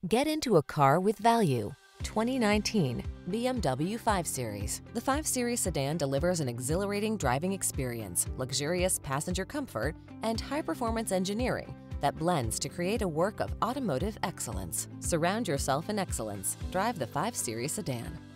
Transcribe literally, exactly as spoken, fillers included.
Get into a car with value. twenty nineteen B M W five Series. The five Series sedan delivers an exhilarating driving experience, luxurious passenger comfort, and high-performance engineering that blends to create a work of automotive excellence. Surround yourself in excellence. Drive the five Series sedan.